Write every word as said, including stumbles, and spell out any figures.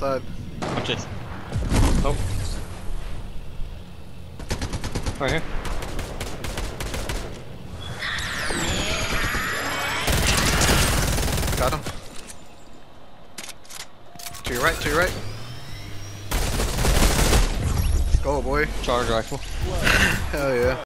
outside. Watch it. Oh. Right here. Got him. To your right, to your right. Let's go, boy. Charge rifle. Hell yeah.